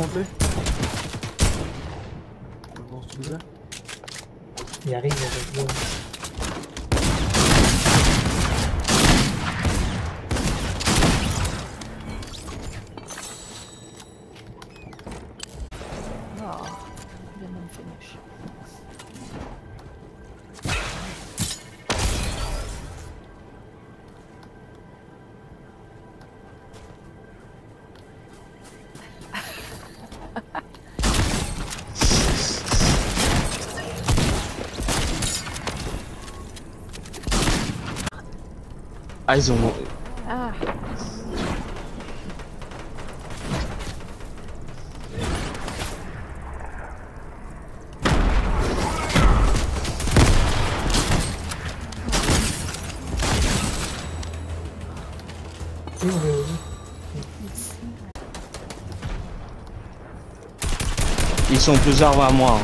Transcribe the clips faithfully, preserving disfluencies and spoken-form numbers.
plaît. On va voir ce qu'il a. Il arrive avec moi. Oh, didn't finish. Ah, ils ont... Ah. Ils sont plusieurs à moi.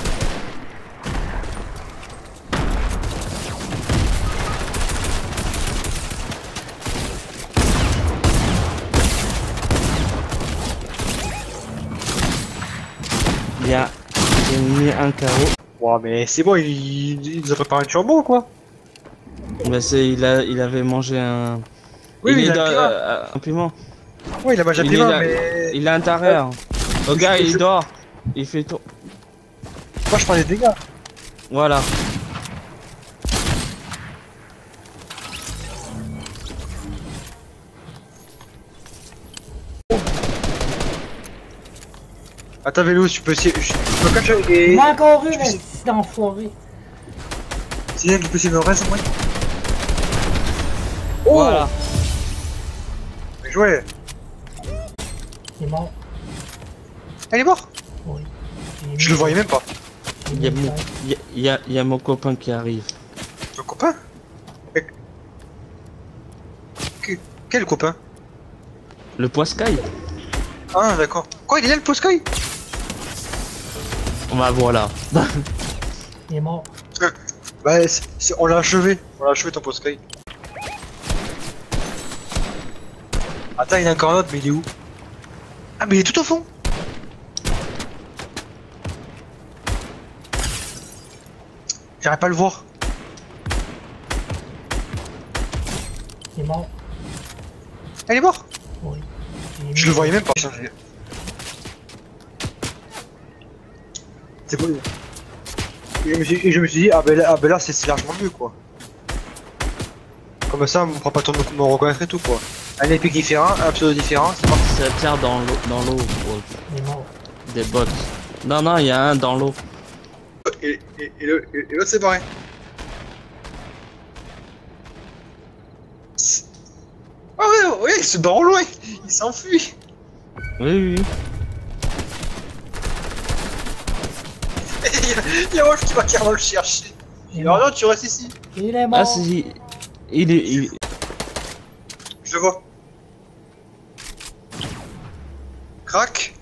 Il y a... J'ai mis un carreau. Ouais, mais c'est bon, il, il nous a préparé un turbo quoi. Mais c'est... Il, a... il avait mangé un... Oui, il il est a dans- un piment. euh, un piment. Ouais, il a mangé un Il piment, est là- mais... Il est à l'intérieur. Regarde, Je- il je- dort. Il fait tout. Moi, je prends des dégâts. Voilà. Attends, vélo, tu peux essayer... Je je me cache et... Il m'a encore eu, je là, peux- c'est enfoiré. C'est bien qu'il peut essayer de me reste, moi. Oh, Voilà. bien joué. Il est mort. Elle est morte. Oui. Je le voyais même pas. Il y a mon... Il y a... il y a... il y a mon copain qui arrive. Ton copain? Mais- Que- Quel copain? Le poiscaille. Ah, d'accord. Quoi, il est là, le Poscoy? Bah voilà. Il est mort. Bah, c'est- c'est- on l'a achevé. On l'a achevé, ton Poscoy. Attends, il y en a encore un autre, mais il est où? Ah, mais il est tout au fond. J'arrive pas à le voir. Il est mort. Elle est morte. Oui. Je le voyais même pas. C'est bon. Et je me suis, et je me suis dit, ah ben là, ah ben là c'est c'est largement mieux quoi. Comme ça, on prend pas ton me reconnaître et tout quoi. Un épée différent, un pseudo différent, c'est parti. Ça tire dans l'eau. Dans l'eau. gros. Il est mort. Des bottes. Non, non, il y a un dans l'eau. Et, et, et le- et- et l'autre c'est pareil. C'est- Ah ouais, ouais, il se barre au loin, il s'enfuit. Oui, oui. Il y a- il y a Wolf qui va carrément le chercher. Il est Alors mort. non, tu restes ici. Il est mort. Ah, si. Il est. Il... Je le vois. Crac.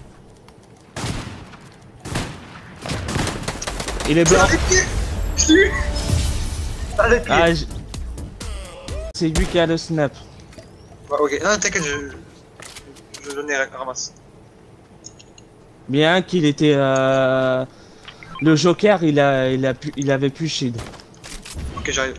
Il est C'est blanc. un des pieds. Je l'ai eu. Ah, les pieds. Ah, j'- c'est lui qui a le snap. Ouais, ok, non, t'inquiète, je... Je j'en ai ramasse. Bien qu'il était. Euh... Le Joker, il a, il a pu, il avait plus shield. Ok, j'arrive.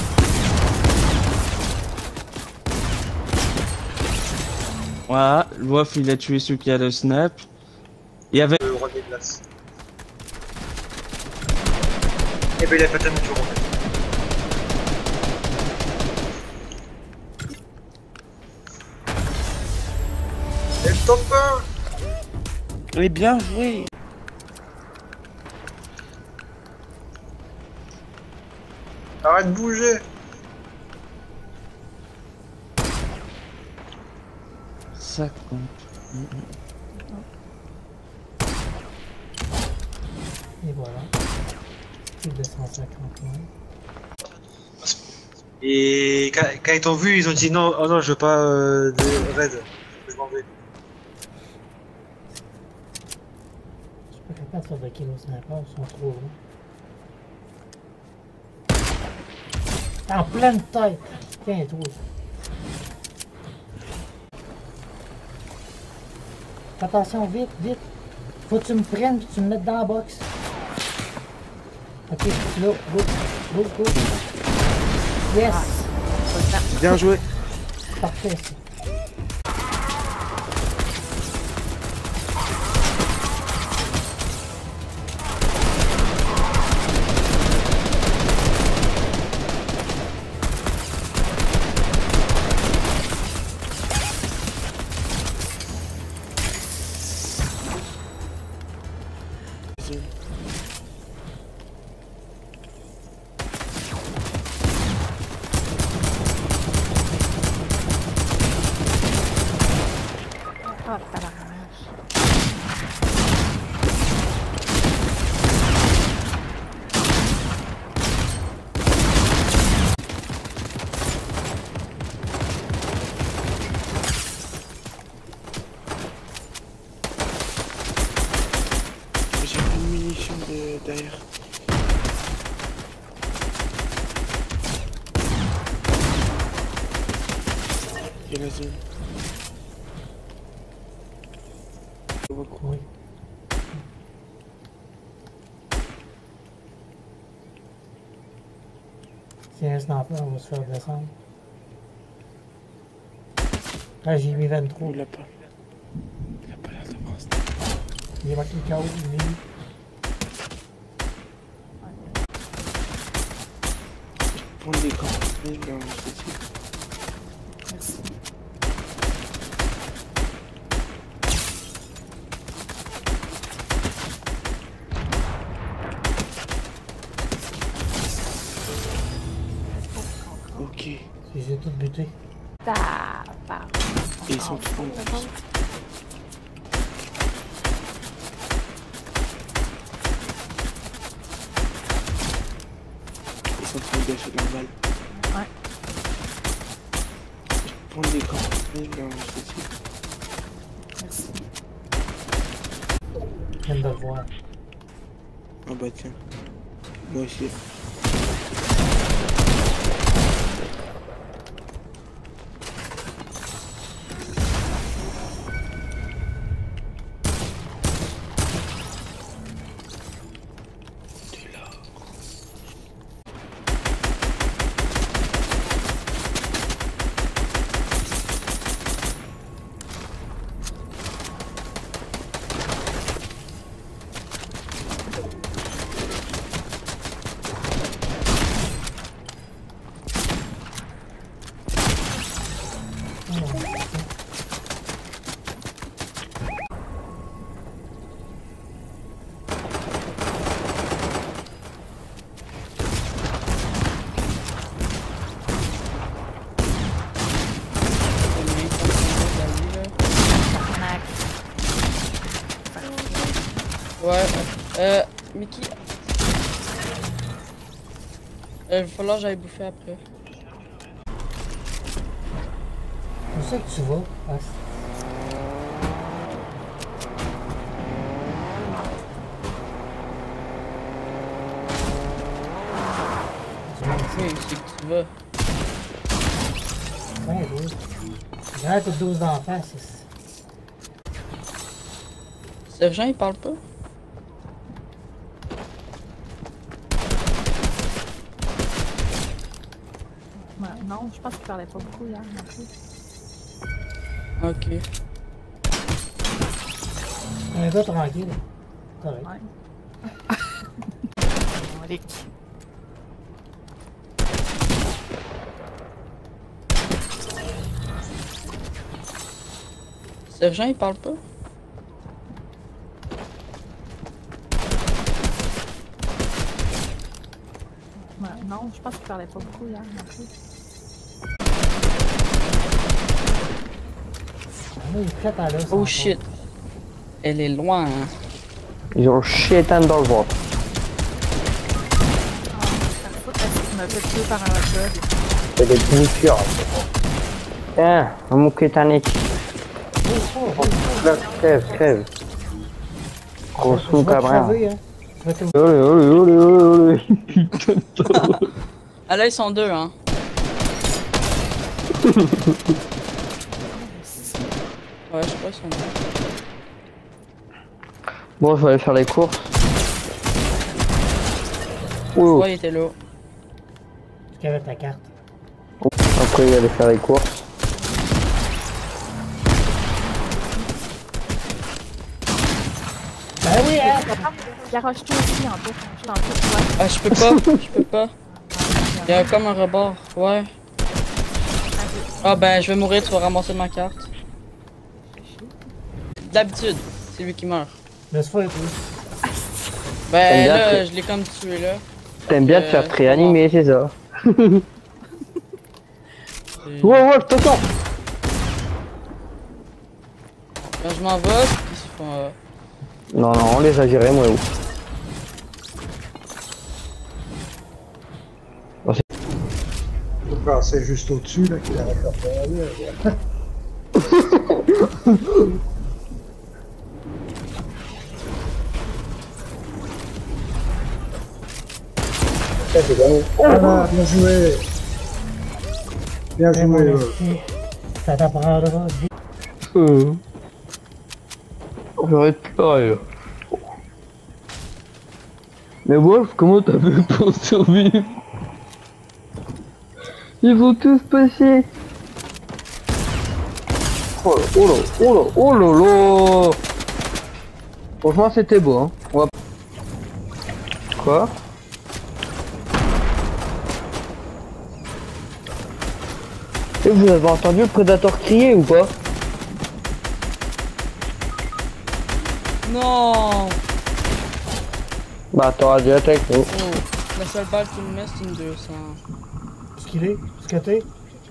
Voilà, le Wolf, il a tué celui qui a le snap. Il y avait. Le roi des glaces. Et ben il a fait un tour en fait. Et le top un. Mais bien joué. Arrête de bouger. Ça compte. Et voilà. Plus de cent cinquante moins. Et quand, quand ils t'ont vu, ils ont dit non, oh non, je veux pas euh, de raid. Je m'en vais. Je suis pas capable de faire de kilos sniper, ils sont trop longs. En pleine tête! Tiens, toi! Attention, vite, vite! Faut que tu me prennes et tu me mettes dans la box. Ok, là, go, go, go. Yes! Bien joué. Parfait, ça. Ah, tabarnak. J'ai plus de munitions de- derrière. Il y a la zone. Oui. S'il reste dans le plan, on va se faire descendre. Là, j'ai mis vingt-trois. Il l'a pas. Il a pas l'air d'avoir ça. Il est marqué K O, il est mis. Prendre les grands. Oui, ben, c'est ça. Merci. Ok. Et J'ai tout buté. Tabarnak. ils sont tous en plus. Ils sont en train de gâcher leur balle. Ouais. Prendre les grands. Oui, ben, c'est ça. Merci. Je viens de le voir. Ah bah tiens. Moi aussi. T'es là. Tabarnak. Ouais, euh, Mickey. Euh, il va falloir que j'aille bouffer après. Où c'est que tu vas? Ah, Oui, c'est que tu vas. ouais, oui. J'ai l'air de douze d'en face. c'est- Sergent, il parle pas? Ouais, non, je pense qu'il parlait pas beaucoup hier non plus. Ok. Un gars tranquille. Correct. Ouais. Bon, Rick. Sergent, il parle pas? Ouais, non, je pense qu'il parlait pas beaucoup hier non plus. Ah, il est prêt à l'os. Oh shit. Elle est loin, hein. Ils ont chétan dans le ventre. Ah, ça me fout parce qu'il m'a fait tuer par un hot dog. C'est des bouffures. Tiens, un mon Titanic. Crève, crève. Grosse Je mou vais te cabrin. crever, hein. Je vais te... Olé, olé, olé, olé, olé. Ah là, ils sont deux, hein. Ouais, je crois qu'ils sont deux. Bon, je vais aller faire les courses. Ouh. Ouais, il était là. Quelle est ta carte? Après, il aller faire les courses. Ben oui, hein! Garoche-toi aussi en plus. Je suis en plus, ouais. Ah, je peux pas, je peux pas. Il y a comme un rebord, ouais. Ah ben, je vais mourir, tu vas ramasser ma carte. D'habitude, c'est lui qui meurt. Laisse-moi et tout. Ben bien là, fait. je l'ai comme tué là. T'aimes bien te Euh, faire réanimer, c'est ça. Et Ouais, ouais, attention. Quand je m'en vais, ils se font... Euh... Non, non, on les a gérés, moi, où. Enfin, c'est juste au-dessus là qu'il a la carte derrière. Voilà, bien joué. Bien C'est mon joué. ouais. esprit. Ça t'apprendra vite. Euh... J'arrête de pleurer, là. Mais Wolf, comment t'as fait pour survivre? Ils vont tous passer. Oh là, oh là, oh là, oh là là. Franchement, c'était beau, hein. On va... Quoi? Et vous avez entendu le prédateur crier ou pas? Non. Bah t'auras dû être avec nous. Oh, la seule balle qu'il me met, c'est une deux cents. Ce qu'il est? Ce que t'es?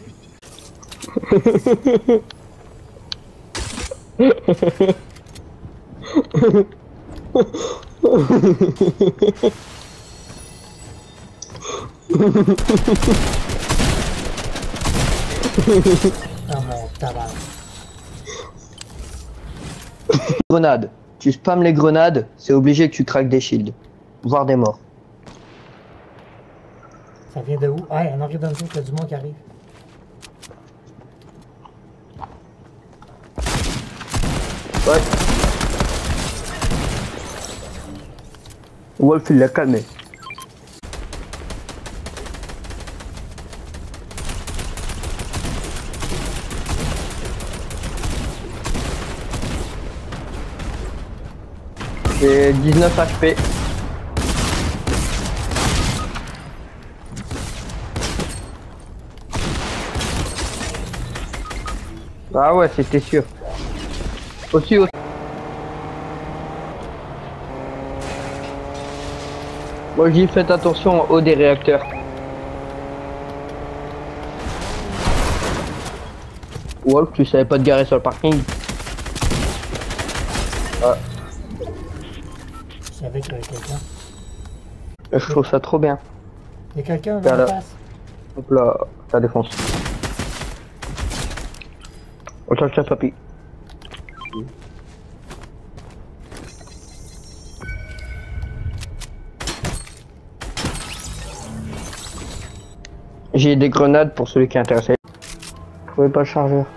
Ah mon tabac. Grenades. Tu spams les grenades, c'est obligé que tu craques des shields. Voire des morts. Ça vient de où? Ah, en arrière d'un jour, il y a du monde qui arrive. Ouais. Wolf il l'a calmé. J'ai dix-neuf H P. Ah ouais, c'était sûr. Aussi, aussi. Moi je dis faites attention au haut des réacteurs. Wolf, tu savais pas te garer sur le parking? Ah, Je savais qu'il y avait quelqu'un. je trouve ça trop bien. Il y a quelqu'un Vers dans la là. face. Hop là, ça défonce. On cherche ça, papy. J'ai des grenades pour celui qui est intéressé. Je trouvais pas le chargeur.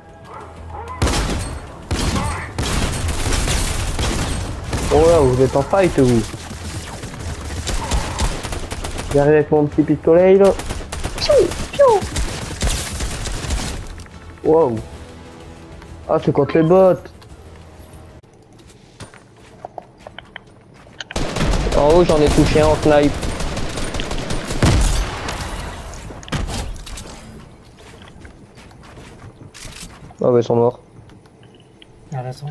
Oh là, vous êtes en fight vous. J'arrive avec mon petit pistolet là. Wow. Ah, c'est contre les bots. En haut, j'en ai touché un en snipe. Ah ouais, ils sont morts. Il a raison.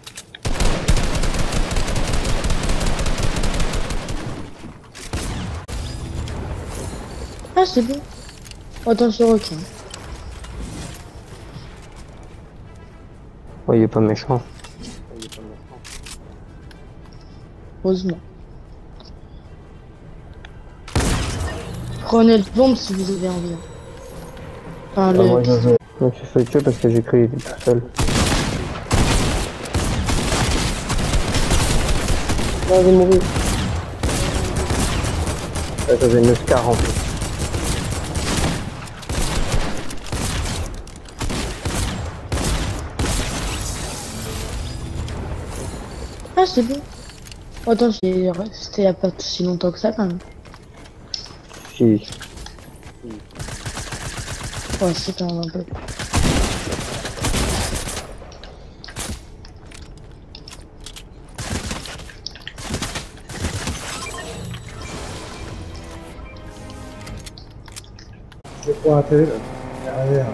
Ah, c'est bon. Attention, requin. Oh, il est pas méchant. Heureusement. Prenez le bombe si vous avez envie. Enfin, Ah, le... moi, je veux. Je me suis fait tuer parce que j'ai cru qu'il était tout seul. Ah, j'ai mouru. Ah, j'avais une scar en plus. Ah, c'est bon. Oh, attends, c'est- c'était il y a pas si longtemps que ça quand même. Si. Ouais, c'est quand même un peu. Je crois atterrir derrière.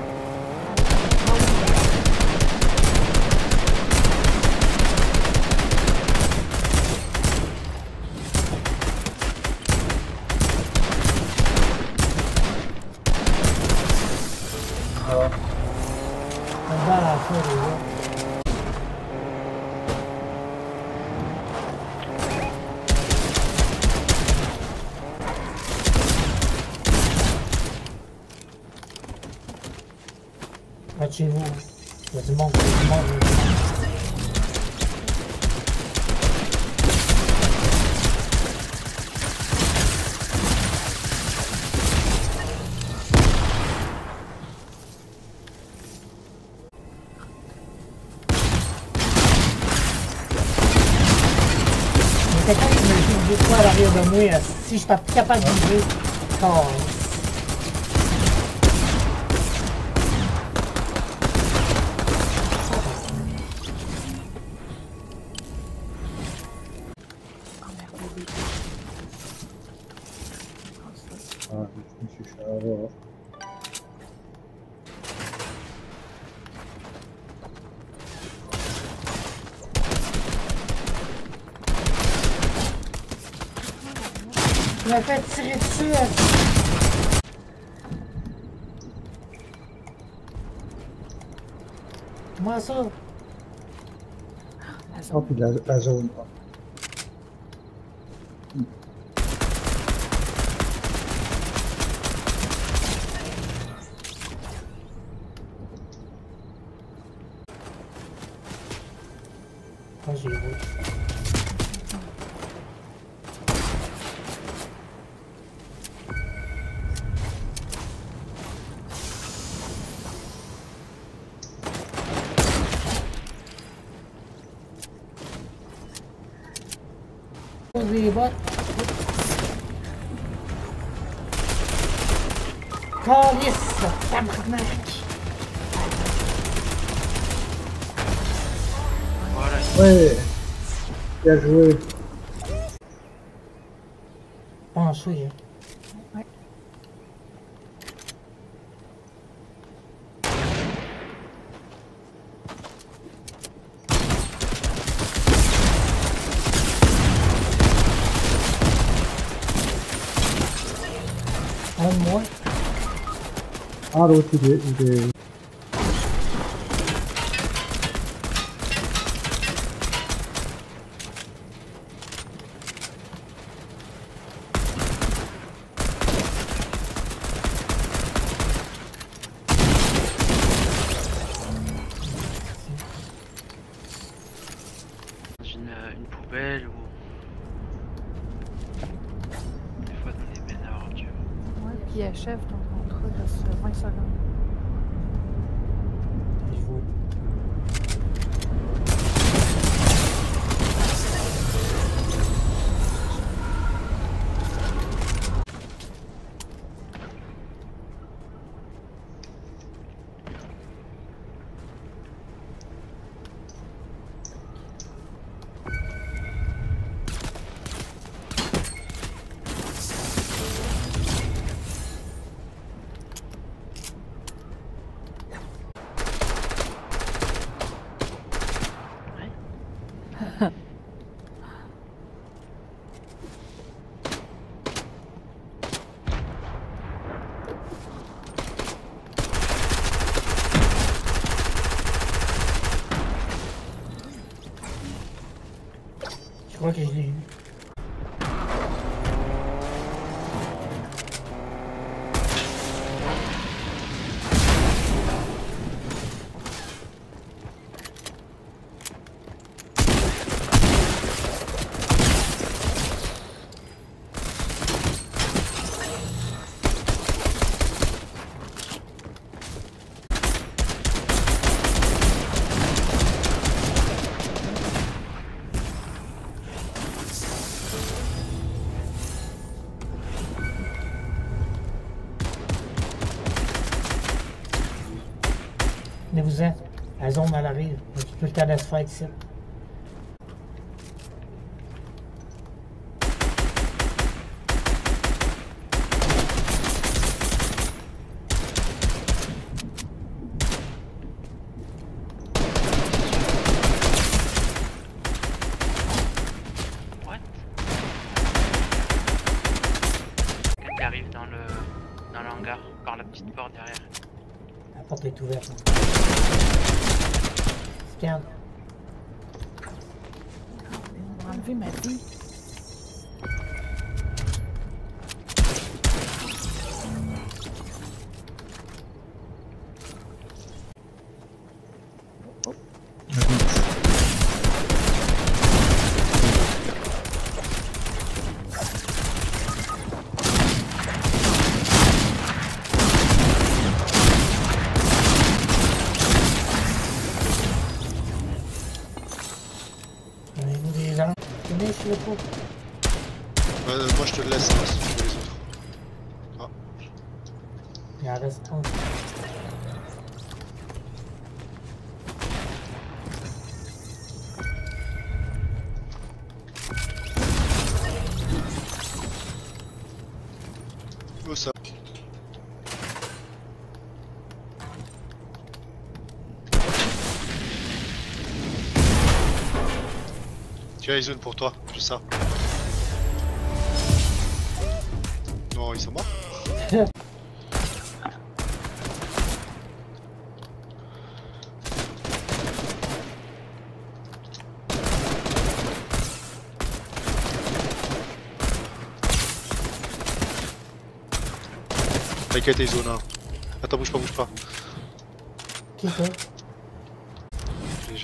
On va à la fin déjà. Va de chez vous. Il y a du monde, il y a du monde. il y a du monde. Il y a quelqu'un qui me dit deux fois à l'arrière de moi, là, si je suis pas capable de bouger. Oh. Ah, je me suis fait avoir. Il m'a fait tirer dessus. Là. Comment ça? Oh, puis la, la zone. Ah, j'ai vu. Pose les bottes. Calice, tabarnak. Ouais. Bien joué. Pensez, hein. Ouais. Un de moi. Ah, l'autre, il est... Il est... Dans une, euh, une poubelle ou. Des fois dans des bennes à ordures. Ouais, puis achève ton contrat, il reste vingt secondes. Je vois. Je crois que je l'ai eu. Allez-vous-en. La zone, elle arrive. J'ai plus le temps de se faire ici. Qui arrive dans le dans le hangar par la petite porte derrière. La porte est ouverte. Scan. On va enlever ma vie. Donnez-nous des gens. Tenez sur le pot. Euh, moi je te le laisse, hein, si tu veux les autres. Ah. Il en reste un. Oh ça. Tiens, les zones pour toi, j'ai ça. Non, ils sont morts. T'inquiète, les zones. Hein. Attends, bouge pas, bouge pas. Qui ça? Léger.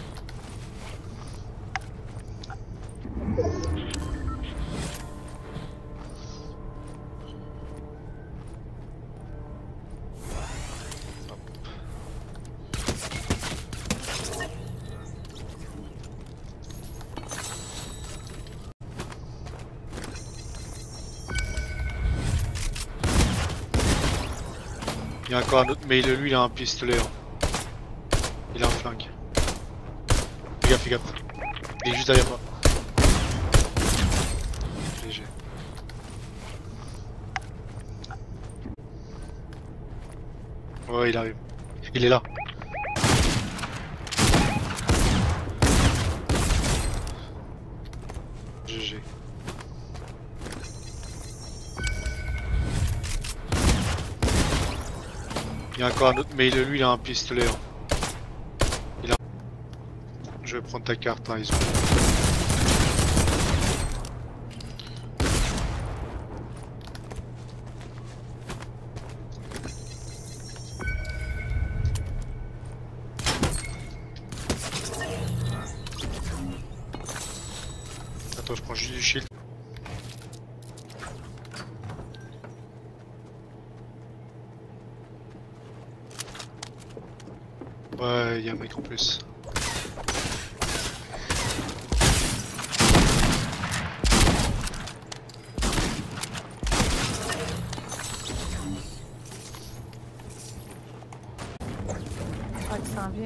Il y a encore un autre, mais lui il a un pistolet. Hein. Il a un flingue. Fais gaffe, fais gaffe. Il est juste derrière moi. Léger. Ouais, il arrive. Il est là. G G. Il y a encore un autre, mais lui il a un pistolet. Hein. Il a... Je vais prendre ta carte, hein, ils ont... Attends, je prends juste du shield. Ouais, il y a un mec en plus. Je crois qu'il s'en vient.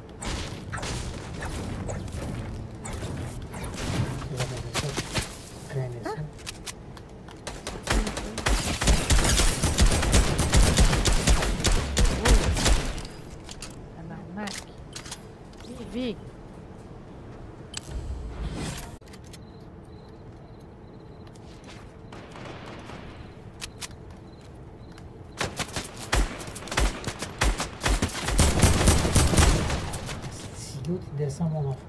Vite. Si l'autre il descend mon enfant.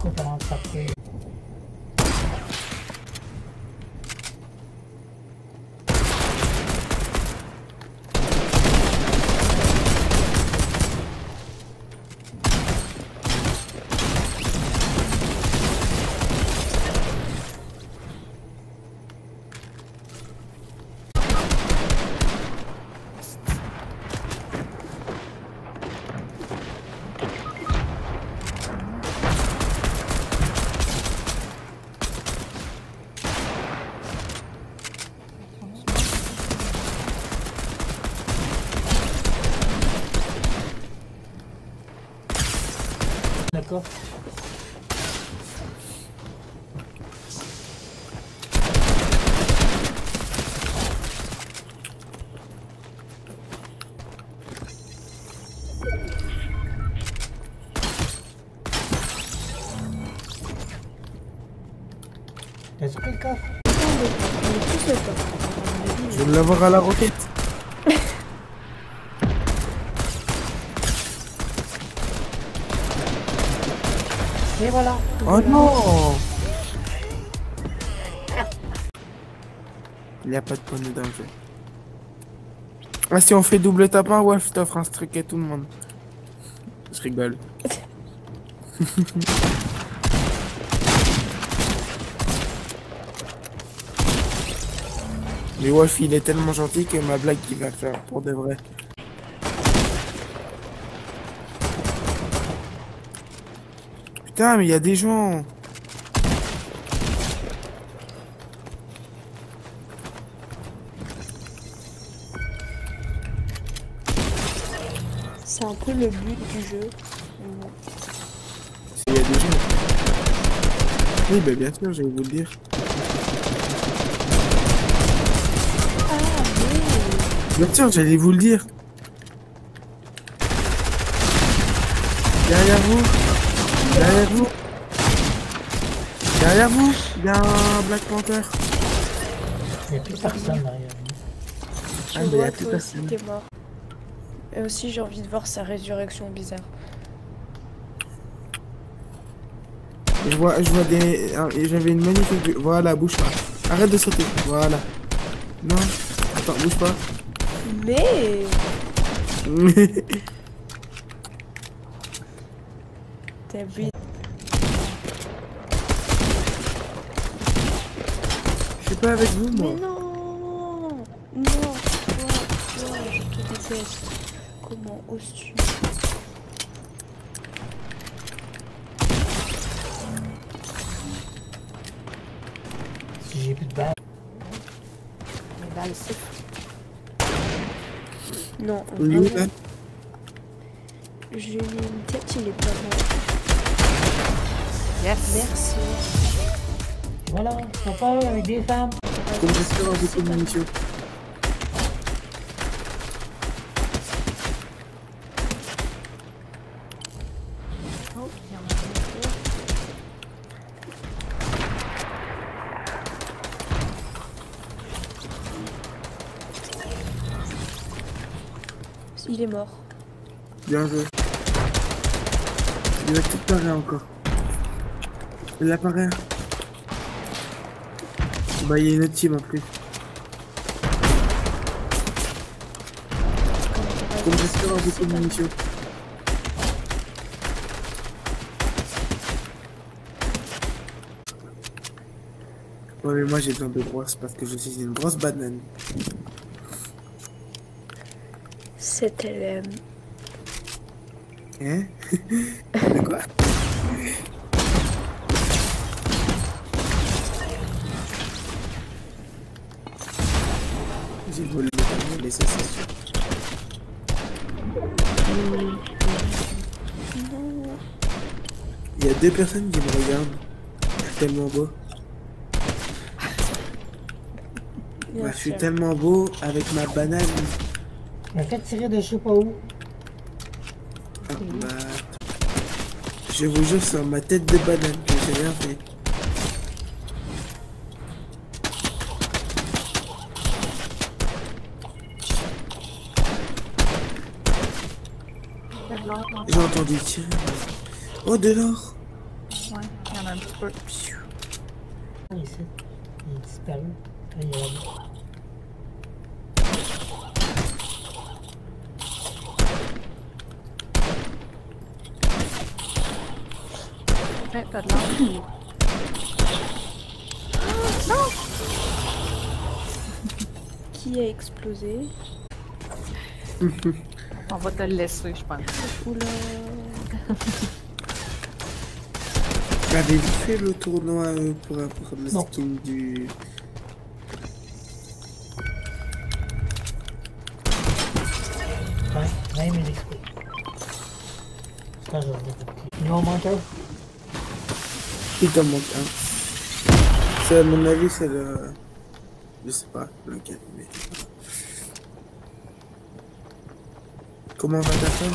scope avant de partir. D'accord. T'as pris le coffre? Je vais l'avoir à la roquette. Et voilà. Oh non! Il n'y a pas de point de danger. Ah, si on fait double tapin, ouais, je t'offre un streak à tout le monde. Je rigole. Mais Wolf, il est tellement gentil que ma blague il va faire pour de vrai. Putain, mais il y a des gens. C'est un peu le but du jeu. Il y a des gens. Oui, bah bien sûr, je vais vous le dire. Ah, oui. Bien sûr, j'allais vous le dire. Derrière vous. Derrière vous. Derrière vous. Il y a un Black Panther. Il n'y a plus personne derrière. Je Ah, mais il y vois a que plus toi aussi personne. t'es mort. Et aussi j'ai envie de voir sa résurrection bizarre. Je vois, je vois des... J'avais une magnifique vue. Voilà, bouge pas. Arrête de sauter. Voilà. Non. Attends, bouge pas. Mais... T'as vu. Je suis pas avec vous, moi. Mais non. Non, toi, toi, je te déteste. Comment oses-tu? Si j'ai plus de balles. Les balles, c'est Non, Oui, oui, vraiment. J'ai une tête, il est pas mal. Yes. Merci. Voilà, on parle avec des femmes. Comme j'espère avoir beaucoup de munitions. Oh, il y en a un autre. Il est mort. Bien joué. Il va tout parer encore. Il apparaît. Bah, il y a une autre team en plus. Comme j'espère avoir beaucoup de munitions. Ouais, mais moi j'ai besoin de brosse parce que je suis une grosse banane. C'est L M. Hein? De quoi? J'ai volé le camion, mais ça c'est sûr. Non. Il y a deux personnes qui me regardent. Je suis tellement beau. Bien Bah, je suis sûr. tellement beau avec ma banane. Mais faites tirer de je sais pas où. Ah, bah, je vous jure sur ma tête de banane que j'ai rien fait. J'ai entendu tirer. Oh, de l'or! Ouais. un petit peu. Ah, ici. Il est disparu. Ah, il est là. Ouais, t'as de l'argent. Non! Qui a explosé? On va te le laisser, je pense. Oula. Avez-vous fait le tournoi euh, pour avoir le Non. skin du... Ouais, vingt mille X P. Ça, je vais le Il en manque un. Il t'en manque un. C'est à mon avis, c'est le... Je sais pas lequel, mais... Comment va ta femme?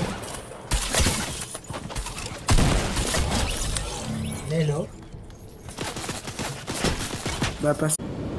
Elle est là. Bah, passe.